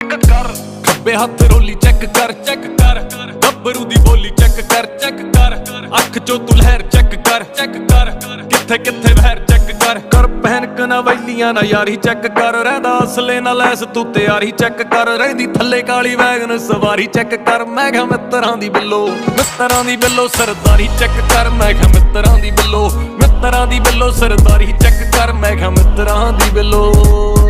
कर खब्बे हथ रोली चेक कर गब्बरू दी बोली चेक कर अख चो तू लहर चेक कर किथे किथे बहर चेक कर पहन कनावैलियां ना यारी चेक कर रहिंदा असले ना लैस तू तैयारी चेक कर रहिंदी थल्ले काली वैगन सवारी चेक कर मैं क्या मित्तरां दी बिल्लो सरदारी चेक कर मैं क्या मित्तरां दी बिल्लो सरदारी चेक कर मैं क्या मित्तरां दी बिल्लो।